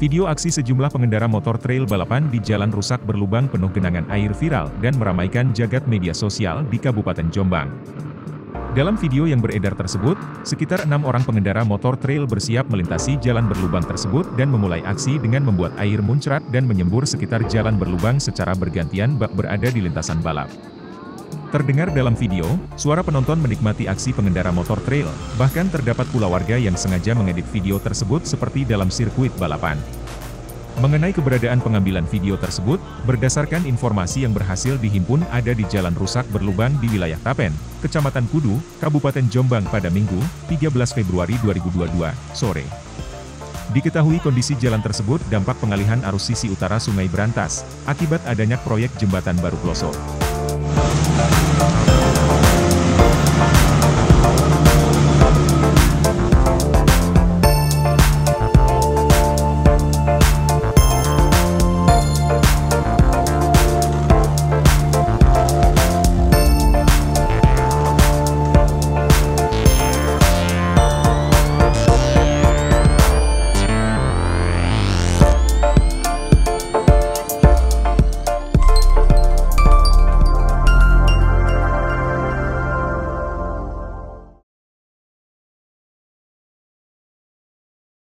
Video aksi sejumlah pengendara motor trail balapan di jalan rusak berlubang penuh genangan air viral dan meramaikan jagat media sosial di Kabupaten Jombang. Dalam video yang beredar tersebut, sekitar 6 orang pengendara motor trail bersiap melintasi jalan berlubang tersebut dan memulai aksi dengan membuat air muncrat dan menyembur sekitar jalan berlubang secara bergantian bak berada di lintasan balap. Terdengar dalam video, suara penonton menikmati aksi pengendara motor trail, bahkan terdapat pula warga yang sengaja mengedit video tersebut seperti dalam sirkuit balapan. Mengenai keberadaan pengambilan video tersebut, berdasarkan informasi yang berhasil dihimpun ada di jalan rusak berlubang di wilayah Tapen, Kecamatan Kudu, Kabupaten Jombang pada Minggu, 13 Februari 2022, sore. Diketahui kondisi jalan tersebut dampak pengalihan arus sisi utara Sungai Brantas, akibat adanya proyek jembatan baru pelosok.